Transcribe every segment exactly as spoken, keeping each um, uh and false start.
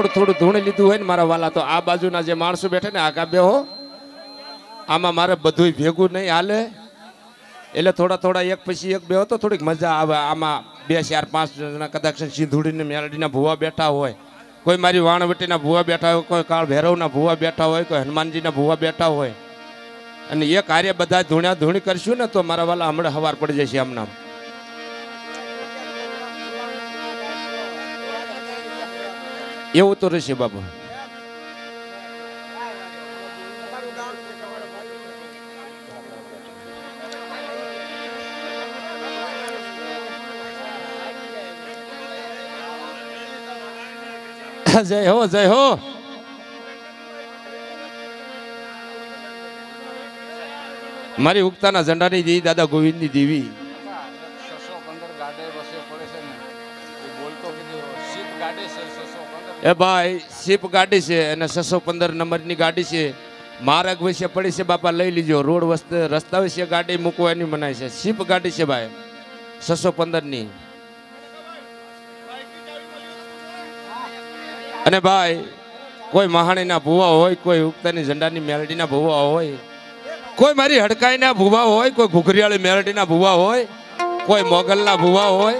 થોડું થોડું ધૂણી લીધું હોય ને મારા વાલા તો આ બાજુના જે માણસો બેઠે ને આગા બેહો આમાં મારે બધું ભેગું નહીં હાલે એટલે થોડા થોડા એક પછી એક બેહો તો થોડીક મજા આવે આમાં બે ચાર પાંચ જણા કદાચ સિંધુડીને મેલડીના ભૂવા બેઠા હોય કોઈ મારી વાણવટીના ભૂવા બેઠા હોય કોઈ કાળ ભૈરવના ભૂવા બેઠા હોય કોઈ હનુમાનજીના ભૂવા બેઠા હોય અને એ કાર્ય બધા ધૂણ્યા ધૂણી કરશું ને તો મારા વાલા હમણાં હવાર પડી જશે આમના એવું તો રહેશે બાબુ જય હો જય હો મારી ઉગતાના ઝંડાની દેવી દાદા ગોવિંદની દેવી એ ભાઈ શીપ ગાડી છે અને છસો પંદર નંબરની ગાડી છે માર્ગ વિશે પડી છે બાપા લઈ લીજો રોડ વસ્તે રસ્તા વિશે ગાડી મૂકવાની મનાય છે શીપ ગાડી છે ભાઈ છસો પંદર ની અને ભાઈ કોઈ મહાણીના ભૂવા હોય કોઈ ઉગતાની ઝંડાની મેલડીના ભૂવા હોય કોઈ મારી હડકાઈના ભૂવા હોય કોઈ ઘુઘરિયાળી મેલડીના ભૂવા હોય કોઈ મોગલના ભૂવા હોય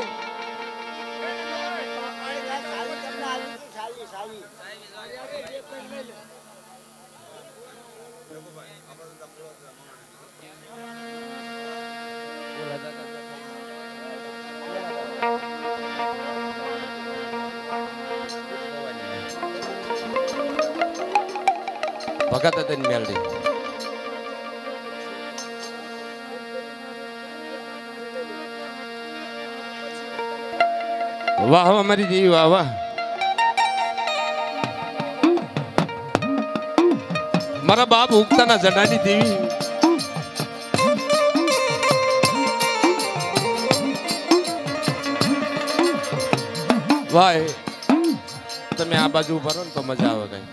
ભગત હતી મેલડી વાહ વાહ મારી દેવી વાહ વાહ મારા બાપ ઉગતાના ઝંડાની દેવી ભાઈ તમે આ બાજુ ભરો ને તો મજા આવે કઈ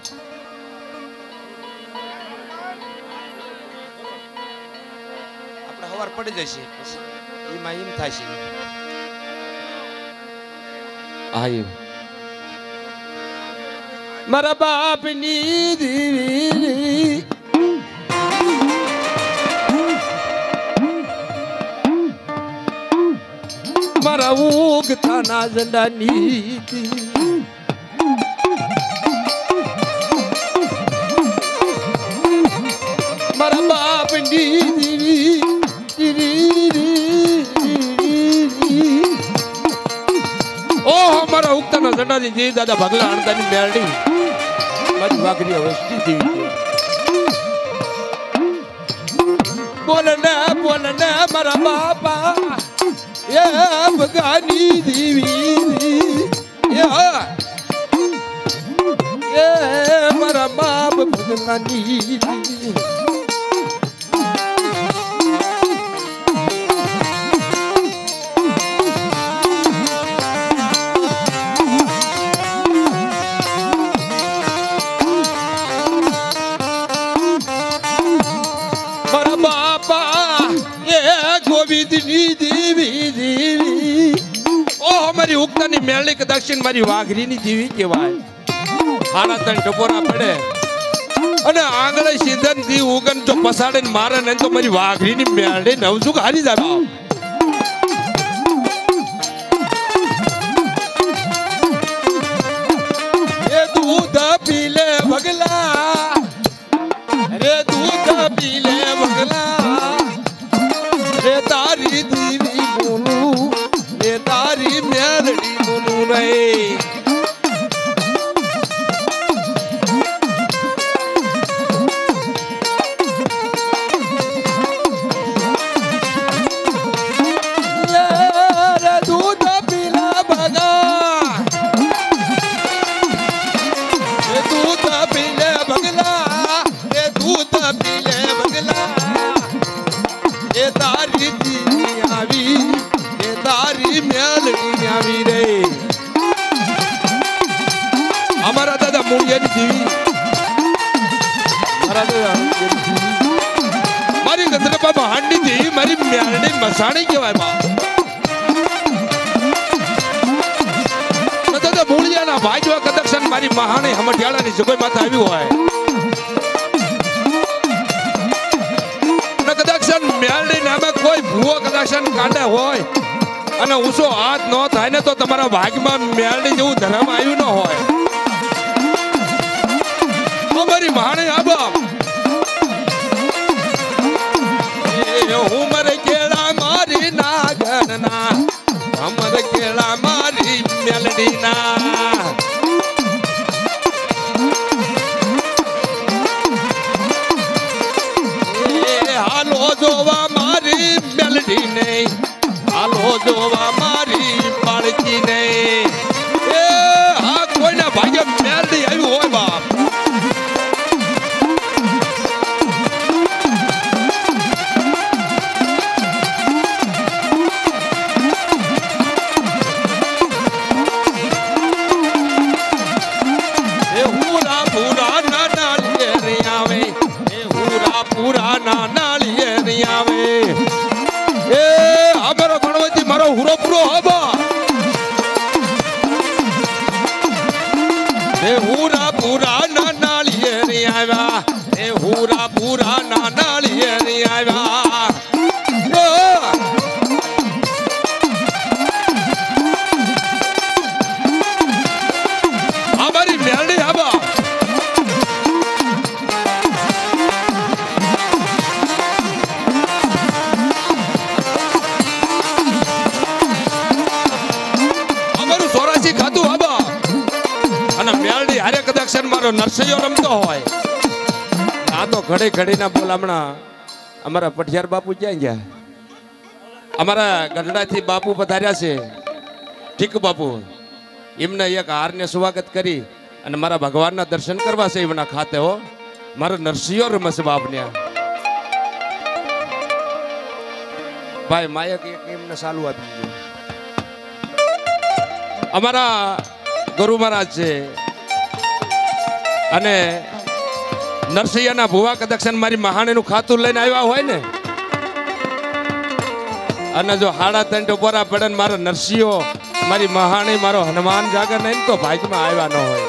આપણે હવાર પડી જશે એમાં એમ થશે આયુ મારા બાપની દેવી મારા ઉગતાના ઝંડાની મારા બાપની દેવી ઓહ મારા ઉગતાના ઝંડાની દેવી દાદા ભગલા અણદાની મેરડી મારી વાઘરી અવસ્થી દેવી બોલ ને બોલ ને મારા બાપા એ ભગાની દેવી એ મારા બાપ ભગલાની દેવી મારી ઉગતાની મેલડી કે દક્ષિણ મારી વાઘરીની દેવી કહેવાય આના તન ટપોરા પડે અને આંગળે સીધન દી ઉગન જો પસાડે ને મારે ને તો મારી વાઘરીની મેલડી નવજુગ હારી જાય એ દૂધ પીલે ભગલા રે દૂધ પીલે ભગલા રે તારી દેવી બોલું રે તારી મેલડી બોલું નહીં हमारा दादा मुड़ियानी देवी हमारा दादा मारी गंदरे बाबा हांडी देवी मारी म्यारडी मसाणी केवाय बा दादा मुड़ियाना મારા ભાઈઓ કદક્ષન મારી મહાણી હમઢિયાળાની જગોઈ માથે આવ્યું હોય ને કદક્ષન મેલડી નામે કોઈ ભૂવો કદક્ષન કાંડે હોય અને ઊંચો હાથ ન થાય ને તો તમારા ભાગમાં મેલડી જેવું ધર્મ આવ્યું ન હોય અમારી મહાણી આબા હું મરે કેળા મારી નાગણના અમર કેળા મારી મેલડીના એ હાલો જોવા મારી મેલડી ને હાલો જોવા મારી બાળકી ને એ હા કોઈના ભાગ્ય મેલડી આવ્યું હોય બાપ પુરાના નાળિયેર આવે એ અમારો ગણવતી મારો હુરો પૂરો હબા એ હુરા પુરાના નાળિયેર આવ્યા એ હુરા પુરાના નાળિયેર આવ્યા અમારી મેલડી હબા મારો નરસૈયો રમતો હોય આ તો ઘડી ઘડીના બોલામણા અમારા પઠિયાર બાપુ ક્યાં ગયા અમારા ગઢડાથી બાપુ પધાર્યા છે ઠીક બાપુ એમને એક હારને સ્વાગત કરી અને મારા ભગવાનના દર્શન કરવા છે એમના ખાતે હો મારો નરસૈયો રમશે બાપને ભાઈ માયક એક એમને ચાલુ આપી દીધું અમારા ગુરુ મહારાજ છે અને નરસૈયાના ભુવા કદક્ષન મારી મહાણીનું ખાતું લઈને આવ્યા હોય ને અને જો હાડા ત્રણ ટોપરા પડે ને મારો નરસિંહો મારી મહાણી મારો હનુમાન જાગર નહીં તો ભાગમાં આવ્યા ન હોય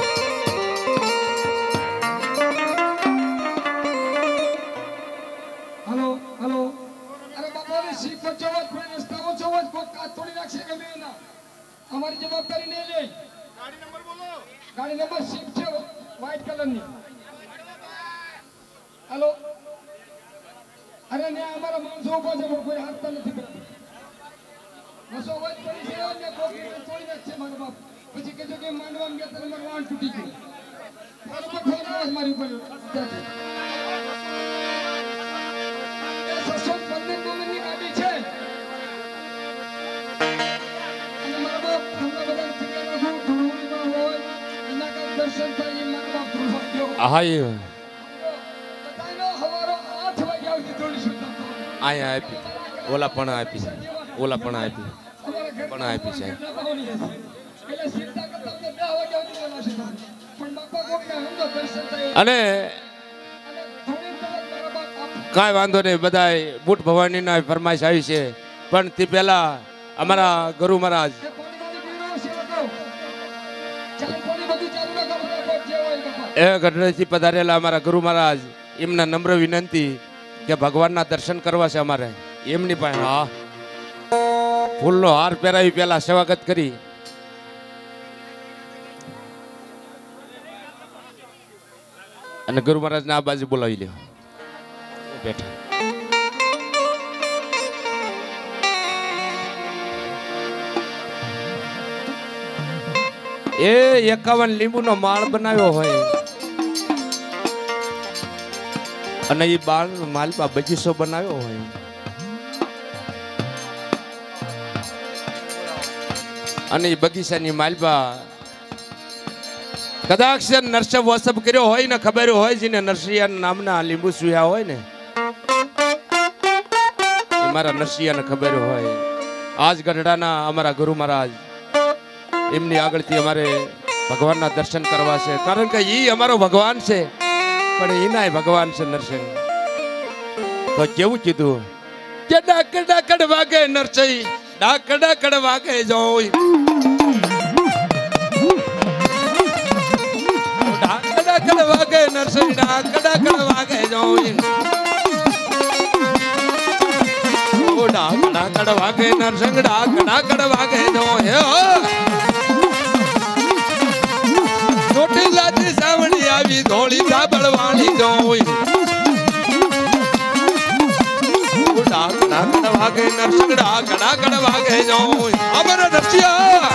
હલો હલો અરે બાપાની સીટ પર જવાજ કોઈ રસ્તાઓ જવાજ કોઈ કાચ તોડી નાખશે કે ના અમારી જવાબદારી નહીં લે ગાડી નંબર બોલો ગાડી નંબર સીટ છે व्हाइट कलर ની हेलो अरे ने हमारा मानसो ऊपर से कोई हाथ तो नहीं करता बसो वाइट पड़ी से और ने कोई तोड़ी रख से मारो बाप પછી કે જો કે માંડવા में तर मरवान टूटी गई बरोबर थोड़ा हमारी ऊपर ये ससुर पंडित नंबरनी गाड़ी છે અને મારો બાપ हमरा બધા ઠીકાના હું ધૂળમાં હોય એના કા દર્શન થાય હા એ બતાનો હવારો આઠ વાગે આવતી થોડી સુતા આયા આપી ઓલા પણ આપી ઓલા પણ આપી પણ આપી છે એટલે સીધા કરતા દસ વાગે આવતી ઓલા સુતા પણ બાપા કોકના હંદો દર્શન થાય અને કાંઈ વાંધો નહીં બધા બુટ ભવાનીના ફરમાઈશ આવી છે પણ તે પહેલા અમારા ગુરુ મહારાજ એ ગઢડાથી પધારેલા અમારા ગુરુ મહારાજ એમના નમ્ર વિનંતી કે ભગવાનના દર્શન કરવા છે અમારે એમની પાસે હા ફૂલનો હાર પહેરાવી પહેલા સ્વાગત કરી અને ગુરુ મહારાજને આ બાજુ બોલાવી લ્યો બેઠા એ એકાવન લીંબુનો માળ બનાવ્યો હોય અને એ બાળ માલપા બગીચો બનાવ્યો હોય અને એ બગીચાની માલપા કદાચ નરસવ વસબ કર્યો હોય ને ખબર હોય છે ને નરસિયા નામના લીંબુ સુયા હોય ને એ મારા નરસિયાને ખબર હોય આજ ગઢડાના અમારા ગુરુ મહારાજ એમની આગળથી અમારે ભગવાનના દર્શન કરવા છે કારણ કે એ અમારો ભગવાન છે પણ એના ભગવાન છે નરસિંહ તો કેવું કીધું કે ડાક ડાકડ વાગે નરસઈ ડાક ડાકડ વાગે જોઈ વાગે નરસૈડા કડા કડા વાગે જોઈ ઓડા કડા કડા વાગે નરસંગડા કડા કડા વાગે જોઈ છોટી લાતી સાવણી આવી ધોળી સાબળ વાળી જોઈ ઓડા કડા કડા વાગે નરસંગડા કડા કડા વાગે જોઈ અમર નરસિયા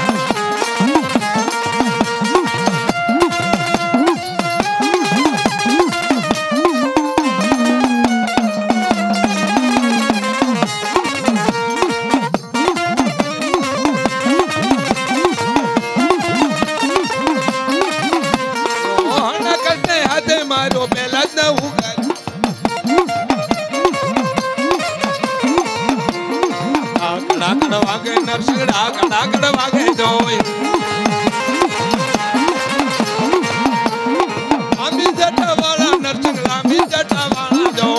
મારો પેલા જ ના ઉગાર કડા કડા વાગે નરસંગડા કડા કડા વાગે જોઈ આમી જટા વાળા નરસંગડા આમી જટા વાળા જો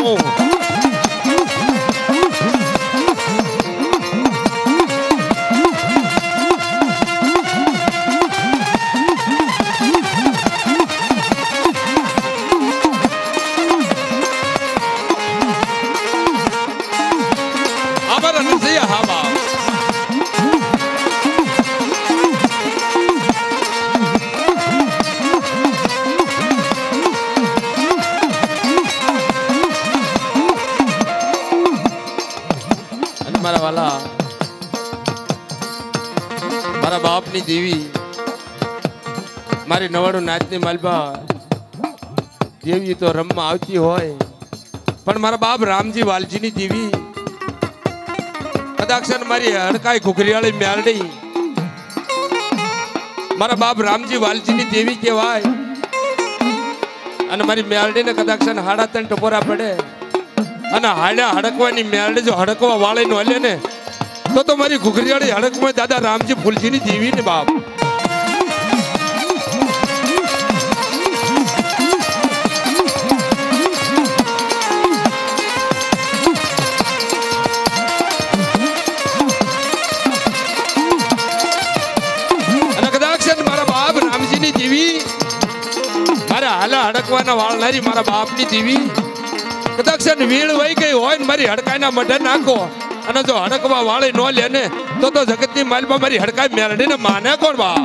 મારા વાલા મારા બાપની દેવી મારી નવાડું નાચની માલબા દેવી તો રમવા આવતી હોય પણ મારા બાપ રામજી વાલજીની દેવી કદાચ મારી હડકાઈ ઘુઘરીવાળી મેલડી મારા બાપ રામજી વાલજીની દેવી કહેવાય અને મારી મેલડીને કદાચ હાડા ત્રણ ટપોરા પડે અને હાડા હડકવાની મેલડી જો હડકવા વાળે નો હલે ને તો તો મારી ઘુઘરીવાળી હડકમાં દાદા રામજી ફૂલજીની દેવી ને બાપ અને કદાચ મારા બાપ રામજીની દેવી મારા હાલા હડકવાના વાળનારી મારા બાપની દેવી કદાચ વીણ વહી ગઈ હોય ને મારી હડકાઈના મઢે નાખો અને જો હડકવા વાળી નો લે ને તો તો જગતની માલમાં મારી હડકાઈ મેલડીને માને કોણ બાપ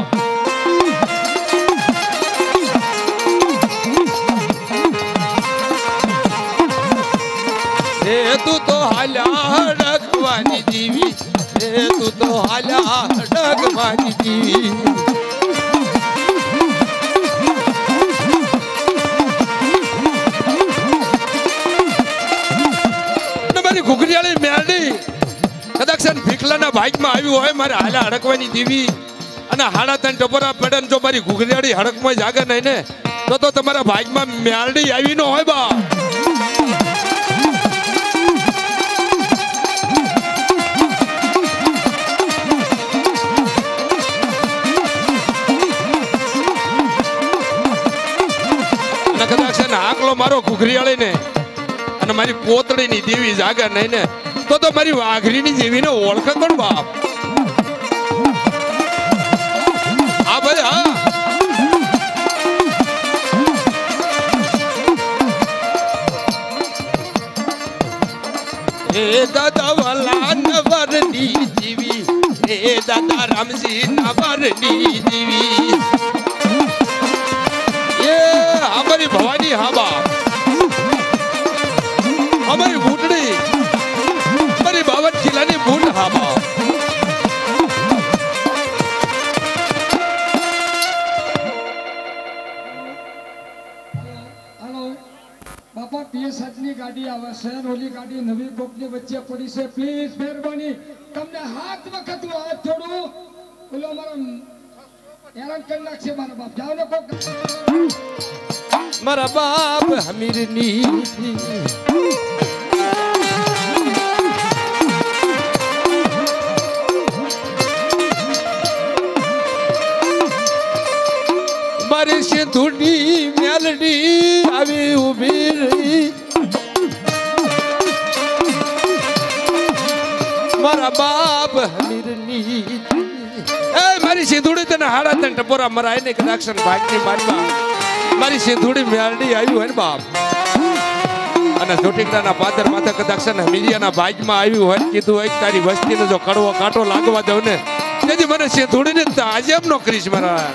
એ તું તો હાલ્યા હડકવાની દેવી એ તું તો હાલ્યા હડકવાની દેવી ઘુઘરીવાળી મેલડી કદાચ ભીખલાના ભાગમાં આવ્યું હોય મારે હાલા હડકવાની દેવી અને હાડા ત્રણ ટપોરા પડે જો મારી ઘુઘરીવાળી હડકમાં જાગે નહીં ને તો તો તમારા ભાગમાં મેલડી આવી ન હોય બા અને કદાચ આકલો મારો ઘુઘરીવાળી ને અને મારી પોતળીની દેવી જાગે નહીં ને તો તો મારી વાઘરીની દેવીને ઓળખે કોણ બાપ હા ભાઈ હા એ દાદા વાલા નવરની દેવી એ દાદા રામજી નવરની દેવી એ અમારી ભવાની હા બાપ અમારી બૂટડી અમારી બાવન કિલ્લાની બૂટ હાબા હાલો બાપા પીએસ ની ગાડી આવે શહેર ઓલી ગાડી નવી કોકની વચ્ચે પડી છે પ્લીઝ મહેરબાની તમને હાથ વખત હાથ જોડું બોલો મારો હેરાન કરી નાખશે મારા બાપ જાઓ ને કોક મારા બાપ હમીરની મારી સિંધુની મેલડી આવી ઉભી રહી મારા બાપ હમીરની એ મારી સિંધુડી તને હાડા તને ટપોરા મરાય ને કદાક્ષન ભાગની મારી મારી સિંધુડી મેરડી આવી હોય ને બાપ અને જોટીકડાના પાદર માથે કદાચ ને મીડિયાના ભાગમાં આવ્યું હોય કીધું હોય તારી વસ્તીને જો કડવો કાંટો લાગવા દઉં ને તેથી મને સિંધુડીને તાજેબ નો કરીશ મારા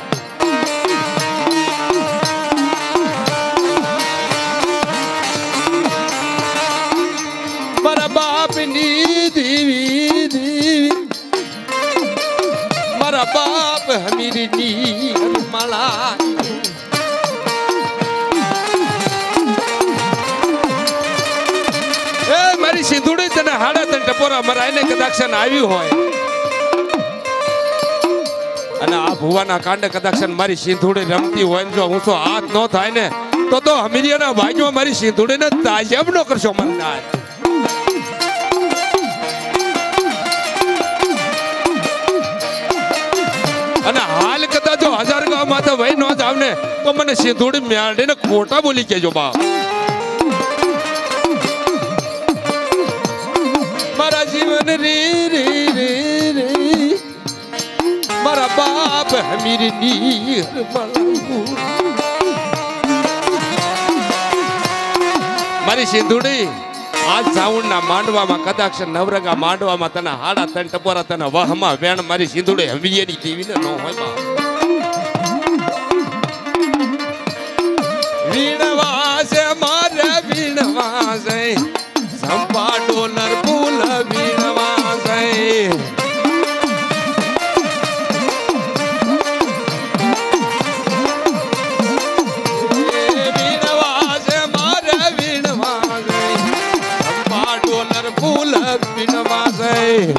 મારા બાપની દેવી દેવી મારા બાપ હમીરની માળા એ મારી સિંધુડી તને હાડા તને ટપોરા મરાઈને કદાચ આવ્યું હોય અને આ ભુવાના કાંડે કદાચ મારી સિંધુડી રમતી હોય ને જો ઊંચો હાથ ન થાય ને તો તો હમીરિયાના ભાઈઓ મારી સિંધુડીને તાજેબ નો કરશો મને અને હાલ કદાચ જો હજાર ગામ માથે વહી ન જાવ ને તો મને સિંધુડી મેળીને ખોટા બોલી કેજો બાપ મારા જીવન રે રે રે રે મારા બાપ હમીરની મારી સિંધુડી આજ સાઉન્ડના માંડવામાં કદાચ નવરંગા માંડવામાં તને હાડા તન ટપોરા તને વાહમાં વેણ મારી સિંધુડી હમીની ટીવીને ન હોય વીણવાસે મારે વીણવાસે સંપા ડોલર ફૂલ વીણવાસે વીણવાસે મારે વીણવાસે સંપા ડોલર ફૂલ વીણવાસે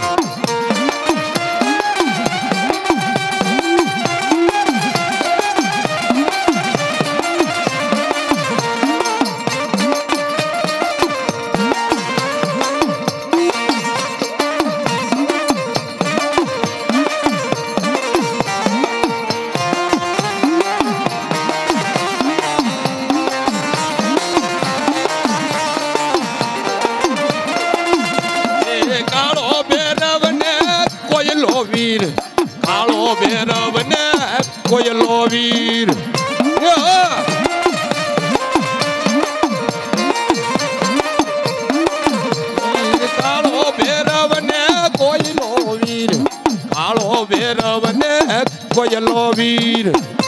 વીર કાળો ભેરવ ને કોયલો વીર કાળો ભેરવ ને કોયલો વીર કાળો ભેરવ ને કોયલો વીર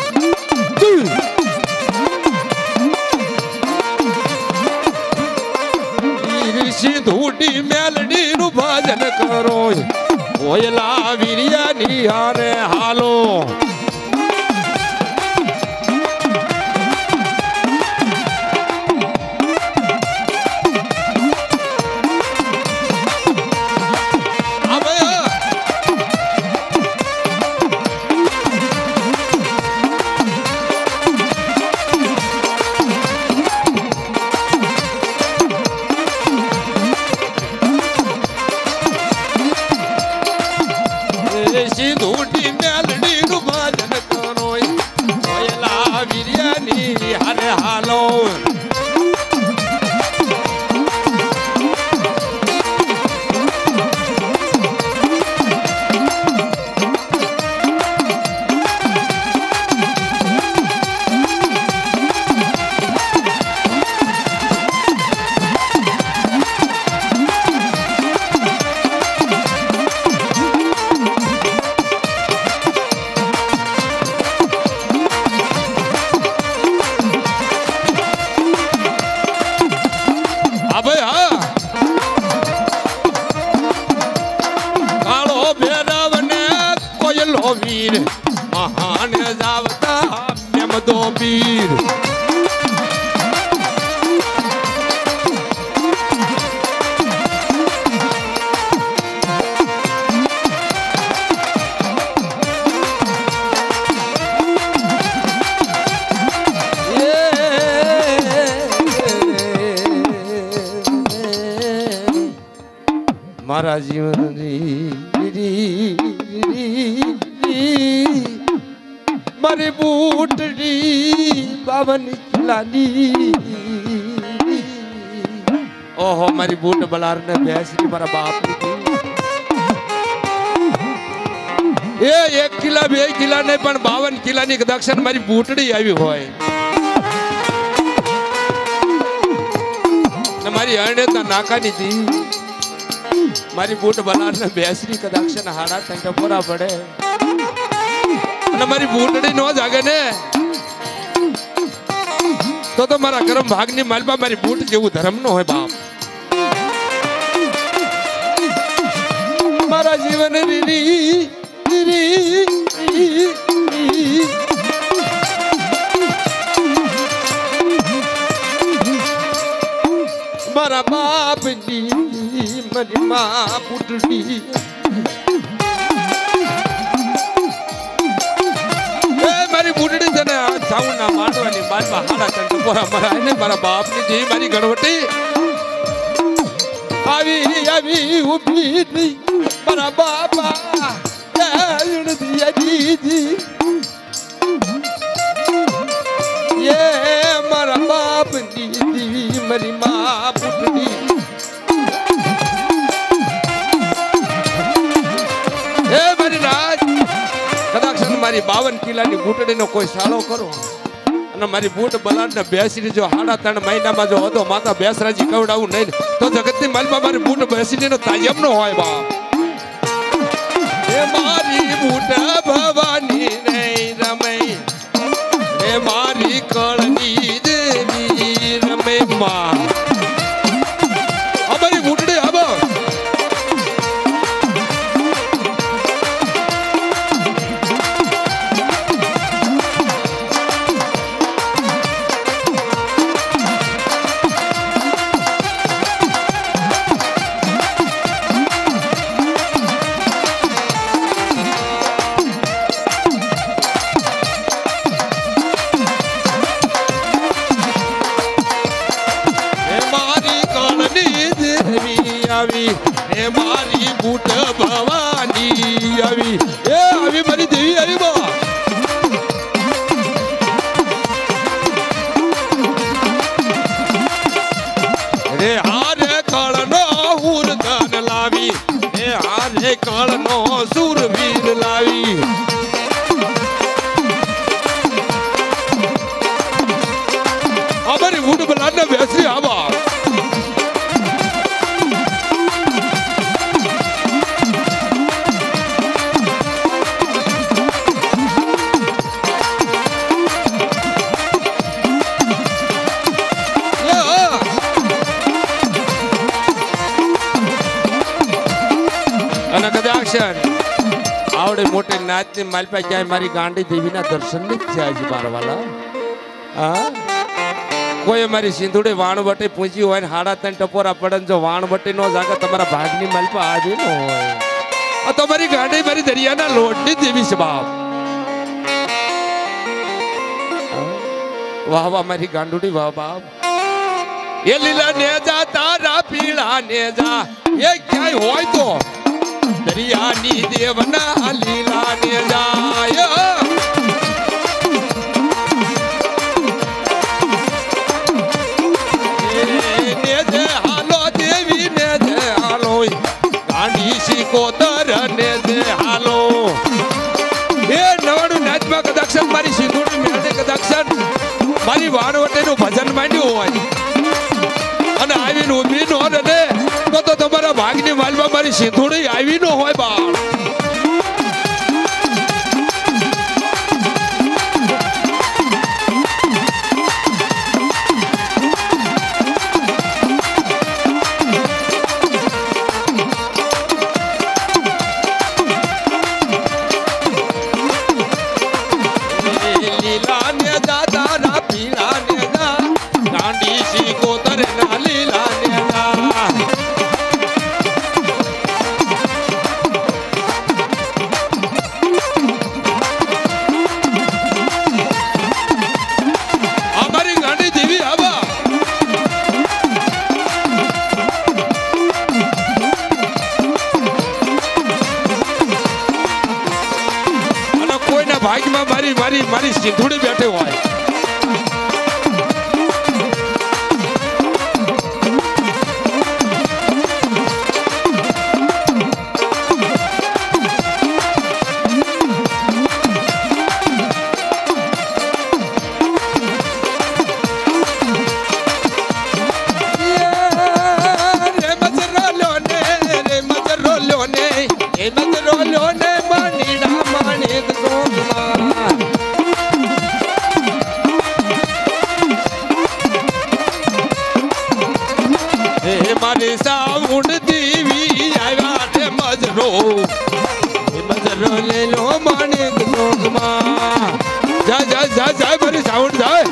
સિંધુડી મેલડી નું ભજન કરો ઓયલા વીરિયાની હારે હાલો સિંધુડી મેલડી નું ભજન કરો ઓયલા વીરિયાની હારે હાલો વીર મહાન જાવતા મેમદો વીર મારા જીવનની મારી બૂટડી બાવન કિલ્લાની ઓહો મારી બૂટ બલાર ને બેસરી મારા બાપ એ એક કિલ્લા બે કિલ્લા નહીં પણ બાવન કિલ્લાની દક્ષિણ મારી બૂટડી આવી હોય મારી અણેતા નાકાની દી મારી બૂટ બનારને બેસરી કદાચ ને હાડા તંટે પોરા પડે અને મારી બૂટડી નો જાગે ને તો તો મારા કરમ ભાગની માલપા મારી બૂટ જેવું ધર્મ નો હોય બાપ મારા જીવન રીરી રીરી મારા બાપની મારી મા બૂટડી મારી બુડડી છે ને સાઉન્ડ ના માંડવાની બાજમાં હાડા ચંડ પોરા મરાય ને મારા બાપની જી મારી ગણવટી આવી આવી ઊભી નહીં મારા બાપા એ મારા બાપની જી મારી મા બુડડી એ મારી રાજ કદાચ મારી બાવન કિલ્લાની બૂટડીનો કોઈ સાળો કરો અને મારી બૂટ બલાડ ને બેસી જો હાડા ત્રણ મહિનામાં જો હતો માતા બેસરાજી કવડાવું નહીં તો જગતની માલમાં મારી બૂટ બેસી નો તાયમ નો હોય બાપ એ મારી બૂટ ભવાની નહીં રમે એ મારી કળની દેવી રમે માં અમારી બૂટડી આબો એ મારી બૂટ ભવાની આવી એ આવી મારી દેવી આવી બા રે હારે કળનો ઉરધન લાવી એ હારે કળનો સુરવીર લાવી અમારી બૂટ બલાને બેસી આવા આવડે મોટે નાચની માલપા ક્યાંય મારી ગાંડી દેવીના દર્શન જ થયા છે મારા વાલા હા કોઈ મારી સિંધુડી વાણવટી પૂંજી હોય ને હાડા ત્રણ ટપોરા પડે જો વાણવટી નો જાગે તમારા ભાગની માલપા આજે ન હોય આ તો મારી ગાંડી મારી દરિયાના લોટની દેવી છે બાપ વાહ વાહ મારી ગાંડુડી વાહ બાપ એ લીલા ને જા તારા પીળા ને જા એ ક્યાંય હોય તો દરિયાની દેવના લીલા ને જાય ને જે હાલો દેવી ને જે હાલો ગાંડી શીકોતર ને જે હાલો એ નવાણું નાચમાં કદાક્ષન મારી સિંધુડી મેળે કદાક્ષન મારી વાણવટીનું ભજન માંડ્યું હોય અને આવીને ઊભી નો ને તો તો તમારા ભાગની માલમાં મારી સિંધુડી આવી ન હોય બાળ લીલા ને દાદા ના પીળા ને દા ગાંડી શીકોતર ના લીલા ને દા ભાગમાં મારી મારી મારી સિંધુડી બેઠી હોય Yeah. મારી સાઉન્ડ દેવી આવ્યા છે મજરો મજરો લઈ લો માણેક ચોકમાં જા જા જા જા મારી સાઉન્ડ જાય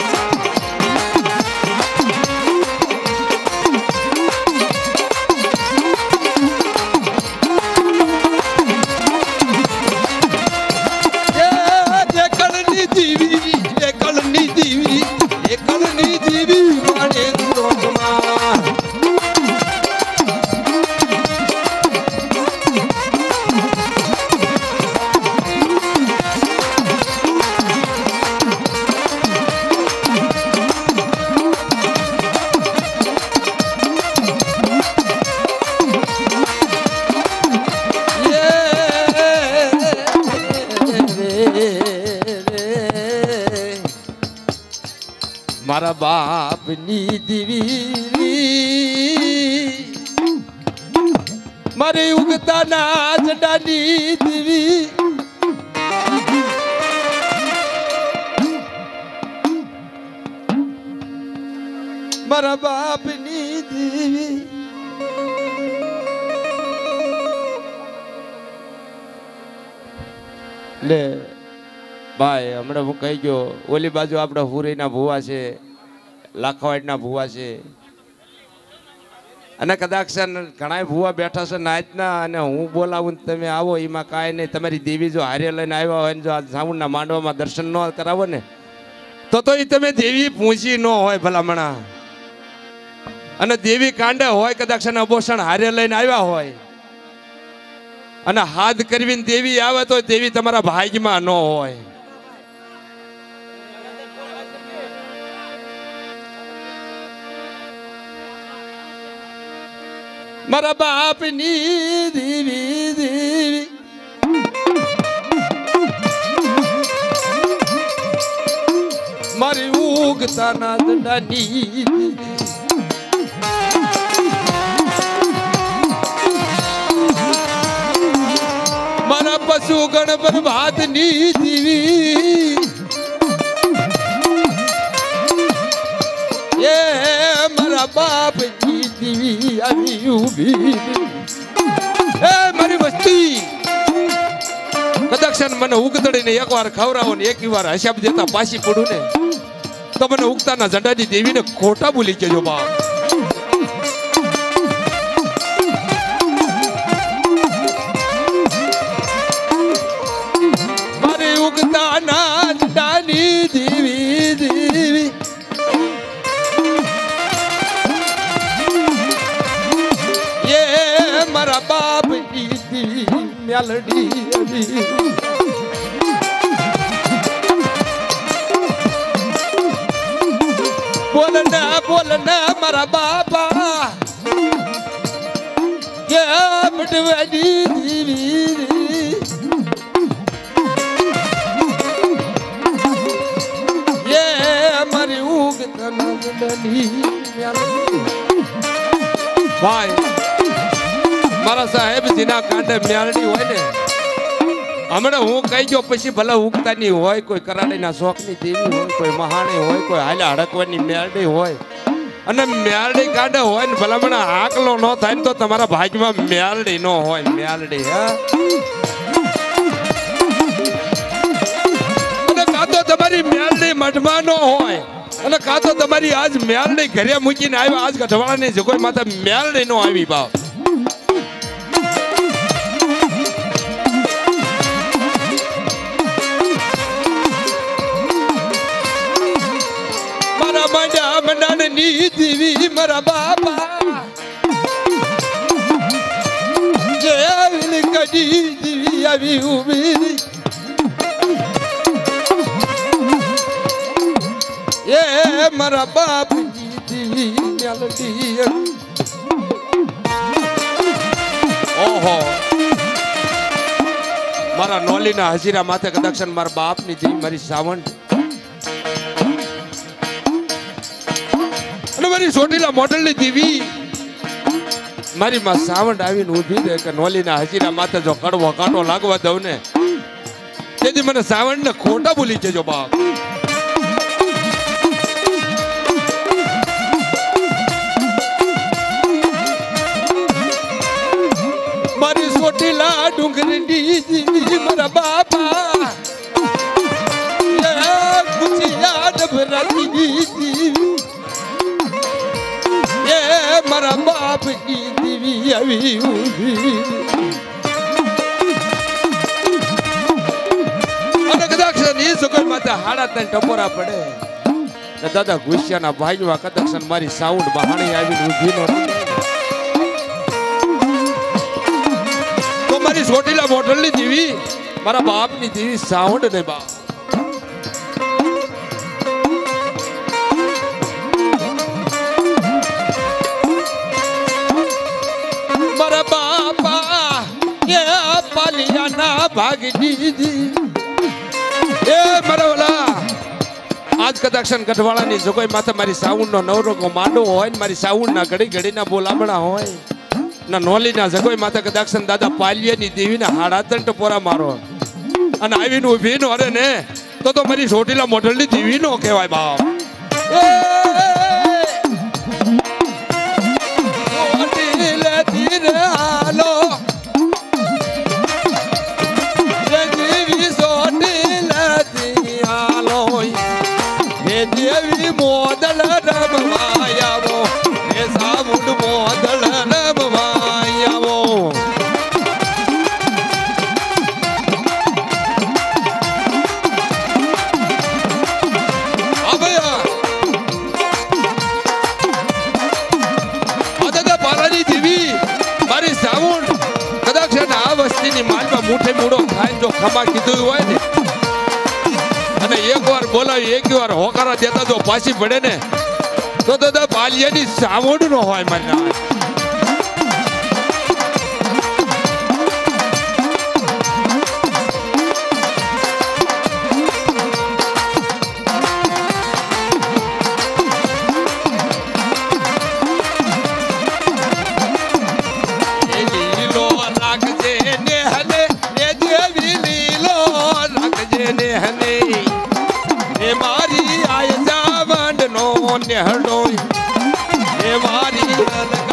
મારા બાપની દીવી મારી ઉગતા નાચડાની દીવી મારા બાપની દીવી લે ભાઈ હમણાં હું કહી ગયો ઓલી બાજુ આપણા હુરીના ભુવા છે લાખવાડના ભુવા છે અને કદાચ ઘણા ભુવા બેઠા છે નાચના અને હું બોલાવું તમે આવો એમાં કાંઈ નહીં તમારી દેવી જો હારે લઈને આવ્યા હોય ને જો આ સાઉન્ડના માંડવામાં દર્શન ન કરાવો ને તો તો એ તમે દેવી પૂછી ન હોય ભલામણા અને દેવી કાંડે હોય કદાચ અબોષણ હારે લઈને આવ્યા હોય અને હાથ કરવીને દેવી આવે તો દેવી તમારા ભાગ્યમાં ન હોય મારા બાપની દેવી દેવી મારી ઉગતા નાદડાની મારા પશુ ગણ પ્રભાતની દેવી એ મારા બાપની દેવી આવી ઉભી એ મારી વસ્તી કદાક્ષન મને ઉગતડીને એકવાર ખવરાવો ને એક વાર હસાબ દેતા પાછી પડું ને તો મને ઉગતાના ઝંડાની દેવીને ખોટા બોલી કેજો બાપ મારી ઉગતાના ઝંડાની દેવી દેવી મારા બાપ ની મેલડી બોલના બોલના મારા બાપા કે બટવાની દેવી એ મારી ઊંઘ તનની મેલડી ભાઈ મારા સાહેબ જીના કાંડે મ્યાલડી હોય ને હમણાં હું કહી ગયો પછી ભલે ઉગતાની હોય કોઈ કરાડીના શોખની દેવી હોય કોઈ મહાણી હોય કોઈ હાલા હડકવાની મ્યાલડી હોય અને મ્યાલડી કાંડે હોય ને ભલા મને આકલો ન થાય ને તો તમારા ભાગ્યમાં મ્યાલડી ન હોય મ્યાલડી હા અને કાં તો તમારી મ્યાલડી મઠમાં ન હોય અને કાં તો તમારી આજ મ્યાલડી ઘરે મૂકીને આવ્યા આજ ગઢવાળાની જગોઈ માતા મ્યાલડી ન આવી બાપ મારા મંડાની દેવી મારા બાપા જે આવી કડી દેવી આવી ઉભી એ મારા બાપ દેવી મેલડી ઓહો મારા નોલીના હજીરા માથે કદાક્ષન મારા બાપની દેવી મારી સાવંત મારી ચોટીલા મોડલની દેવી મારી માં સાવંડ આવીને ઊભી રહે કે નોલીના હજીરા માથે જો કડવો કાંટો લાગવા દઉં ને તેથી મને સાવંડ ને ખોટા બોલી કેજો બાપ ભાગી એ મારા બાપ કી દીવી આવી ઊભી અને કદાચ ની સુગર માતા હાડા તને ટપોરા પડે ને દાદા ગુસ્સાના ભાઈવા કદાચ મારી સાઉન્ડ બહાણી આવીને ઊભી નો તો મારી છોટીલા મોઢલની દીવી મારા બાપની દીવી સાઉન્ડ ને બાપ મારા બાપા એ પાલિયાના ભાગી દીધી એ મારા ઓલા આજ કદાક્ષન ગઢવાળાની જોગોઈ માથે મારી સાઉન્ડ નો નવરોગો માંડો હોય ને મારી સાઉન્ડ ના ઘડી ઘડી ના બોલામણા હોય ના નોલી ના જગોઈ માથે કદાક્ષન દાદા પાલિયાની દેવીને હાડા તંટ પોરા મારો અને આવીને ઊભી નો અરે ને તો તો મારી છોટીલા મોઢલની દેવી નો કહેવાય બાપ હાલો દેવી મોદલ રમવાયાવો એ સાઉન્ડ મોદલ રમવાયાવો પાલાની દેવી મારી સાઉન્ડ કદાચ આ વસ્તીની માલમાં મુઠે મૂડો ખાઈને જો ખમા કીધું હોય ને અને એક વાર બોલાવી એક વાર હોકારા દેતા જો પાછી પડે ને તો દાદા પાલિયાની સાવડ નો હોય મને લીલો રાખજે ને હલે એ દેવી લીલો રાખજે ને હલે એ મારી આય જાવંડ નો નેહડો એ મારી